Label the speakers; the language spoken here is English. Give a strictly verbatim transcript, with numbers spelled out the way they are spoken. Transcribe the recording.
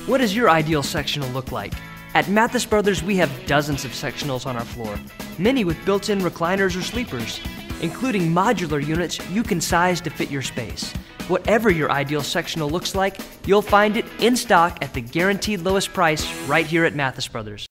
Speaker 1: What does your ideal sectional look like? At Mathis Brothers, we have dozens of sectionals on our floor, many with built-in recliners or sleepers, including modular units you can size to fit your space. Whatever your ideal sectional looks like, you'll find it in stock at the guaranteed lowest price right here at Mathis Brothers.